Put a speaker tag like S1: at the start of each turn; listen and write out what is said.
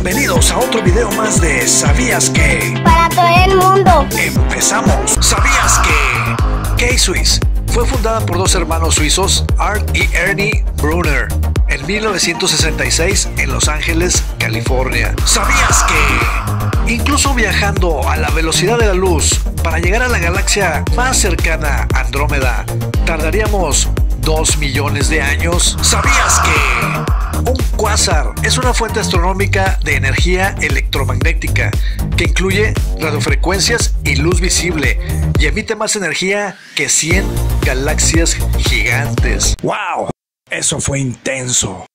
S1: Bienvenidos a otro video más de ¿Sabías que?
S2: Para todo el mundo.
S1: Empezamos. ¿Sabías que? K-Swiss fue fundada por dos hermanos suizos, Art y Ernie Brunner, en 1966 en Los Ángeles, California. ¿Sabías que? Incluso viajando a la velocidad de la luz para llegar a la galaxia más cercana, Andrómeda, tardaríamos 2 millones de años. ¿Sabías que? Un cuásar es una fuente astronómica de energía electromagnética que incluye radiofrecuencias y luz visible y emite más energía que 100 galaxias gigantes.
S3: ¡Wow! Eso fue intenso.